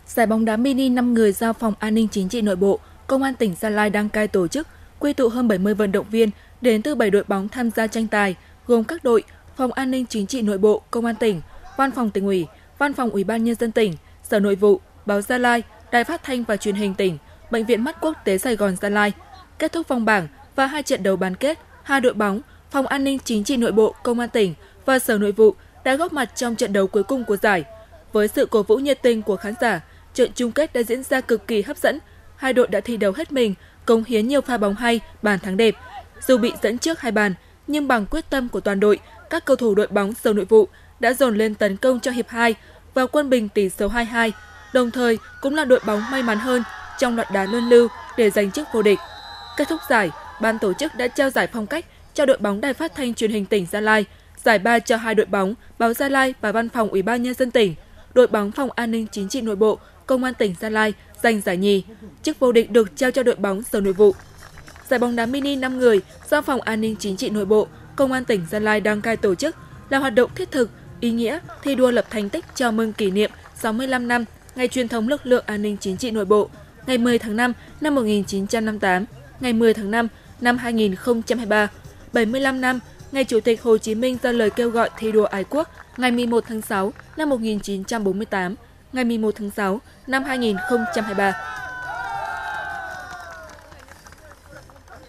Giải bóng đá mini 5 người do Phòng An ninh Chính trị Nội bộ, Công an tỉnh Gia Lai đăng cai tổ chức, quy tụ hơn 70 vận động viên đến từ 7 đội bóng tham gia tranh tài, gồm các đội Phòng An ninh Chính trị Nội bộ, Công an tỉnh, Văn phòng Tỉnh ủy, Văn phòng Ủy ban Nhân dân tỉnh, Sở Nội vụ, Báo Gia Lai, Đài Phát thanh và Truyền hình tỉnh, Bệnh viện Mắt Quốc tế Sài Gòn Gia Lai. Kết thúc vòng bảng và 2 trận đấu bán kết, 2 đội bóng Phòng An ninh Chính trị Nội bộ, Công an tỉnh và Sở Nội vụ đã góp mặt trong trận đấu cuối cùng của giải. Với sự cổ vũ nhiệt tình của khán giả, trận chung kết đã diễn ra cực kỳ hấp dẫn. Hai đội đã thi đấu hết mình, cống hiến nhiều pha bóng hay, bàn thắng đẹp. Dù bị dẫn trước 2 bàn, nhưng bằng quyết tâm của toàn đội, các cầu thủ đội bóng Sở Nội vụ đã dồn lên tấn công cho hiệp 2 và quân bình tỷ số 2-2, đồng thời cũng là đội bóng may mắn hơn trong loạt đá luân lưu để giành chức vô địch. Kết thúc giải, ban tổ chức đã trao giải phong cách cho đội bóng Đài Phát thanh Truyền hình tỉnh Gia Lai, giải ba cho 2 đội bóng Báo Gia Lai và Văn phòng Ủy ban Nhân dân tỉnh. Đội bóng Phòng An ninh Chính trị Nội bộ, Công an tỉnh Gia Lai giành giải nhì. Chức vô địch được trao cho đội bóng Sở Nội vụ. Giải bóng đá mini 5 người do Phòng An ninh Chính trị Nội bộ, Công an tỉnh Gia Lai đăng cai tổ chức là hoạt động thiết thực, ý nghĩa thi đua lập thành tích chào mừng kỷ niệm 65 năm ngày truyền thống lực lượng an ninh chính trị nội bộ, ngày 10 tháng 5 năm 1958, ngày 10 tháng 5 năm 2023, 75 năm ngày Chủ tịch Hồ Chí Minh ra lời kêu gọi thi đua ái quốc, ngày 11 tháng 6 năm 1948, ngày 11 tháng 6 năm 2023.